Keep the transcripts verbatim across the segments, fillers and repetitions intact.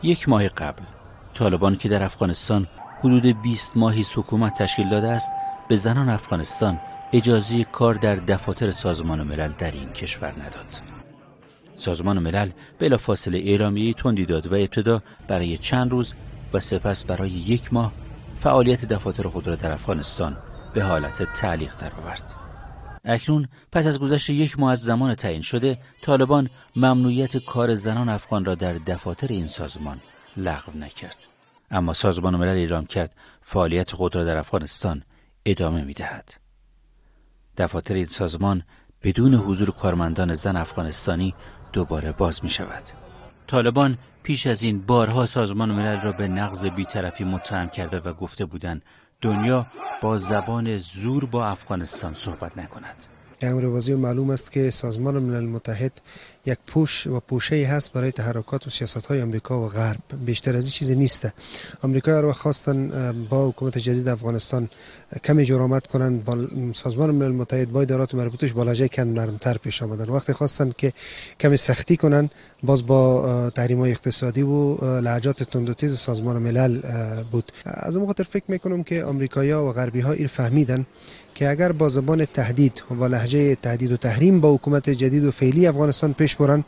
یک ماه قبل طالبان که در افغانستان حدود بیست ماهی حکومت تشکیل داده است، به زنان افغانستان اجازه کار در دفاتر سازمان ملل در این کشور نداد. سازمان ملل بلافاصله اعلامیه‌ای تندی داد و ابتدا برای چند روز و سپس برای یک ماه فعالیت دفاتر خود را در افغانستان به حالت تعلیق درآورد. اکنون پس از گذشت یک ماه از زمان تعیین شده، طالبان ممنوعیت کار زنان افغان را در دفاتر این سازمان لغو نکرد. اما سازمان ملل اعلام کرد فعالیت خود را در افغانستان ادامه می‌دهد. دفاتر این سازمان بدون حضور کارمندان زن افغانستانی دوباره باز می‌شود. طالبان پیش از این بارها سازمان ملل را به نقض بی‌طرفی متهم کرده و گفته بودند دنیا با زبان زور با افغانستان صحبت نکند. امر واضح و معلوم است که سازمان ملل متحد یک پوش و پوشه‌ای هست برای تحرکات و سیاست‌های آمریکا و غرب. بیشتر از این چیزی نیست. آمریکا هر وقت خواستن با حکومت جدید افغانستان کمی جرأت کنن، با سازمان ملل متحد با ادارات مربوطش با لهجه کم نرمتر پیش آمدن. وقتی خواستن که کمی سختی کنن، باز با تحریم‌های اقتصادی و لهجات تند و تیز سازمان ملل بود. از اون خاطر فکر می‌کنم که آمریکایی‌ها و غربی‌ها این فهمیدن که اگر با زبان تهدید و با لهجه تهدید و تحریم با حکومت جدید و فعلی افغانستان پیش برن،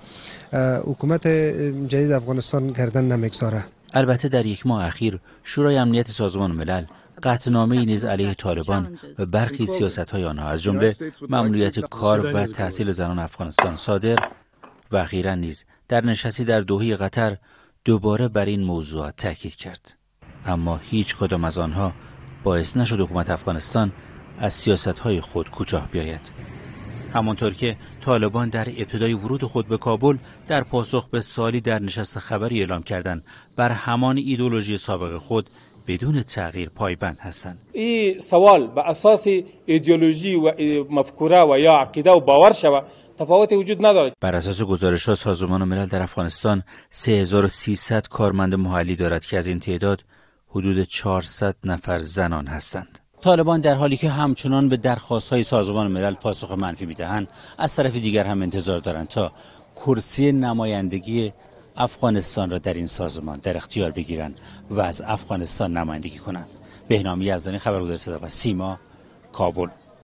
حکومت جدید افغانستان گردن نمیگذاره. البته در یک ماه اخیر شورای امنیت سازمان ملل قطعنامه‌ای نیز علیه طالبان و برخی سیاست‌های آنها از جمله ممنوعیت کار و تحصیل زنان افغانستان صادر و اخیراً نیز در نشستی در دوحه قطر دوباره بر این موضوعات تاکید کرد. اما هیچ کدام از آنها باعث نشد حکومت افغانستان از سیاست‌های خود کوتاه بیاید. همانطور که طالبان در ابتدای ورود خود به کابل در پاسخ به سوالی در نشست خبری اعلام کردند بر همان ایدئولوژی سابق خود بدون تغییر پایبند هستند. این سوال به اساس ایدئولوژی و مفکوره و یا عقیده و باور شوه تفاوتی وجود ندارد. بر اساس گزارش‌ها سازمان ملل در افغانستان سه هزار و سیصد کارمند محلی دارد که از این تعداد حدود چهارصد نفر زنان هستند. طالبان در حالی که همچنان به درخواست‌های سازمان ملل پاسخ منفی می‌دهند، از طرف دیگر هم انتظار دارند تا کرسی نمایندگی افغانستان را در این سازمان در اختیار بگیرند و از افغانستان نمایندگی کنند. بهنام یزدانی، خبرگزاری صدا و سیما، کابل.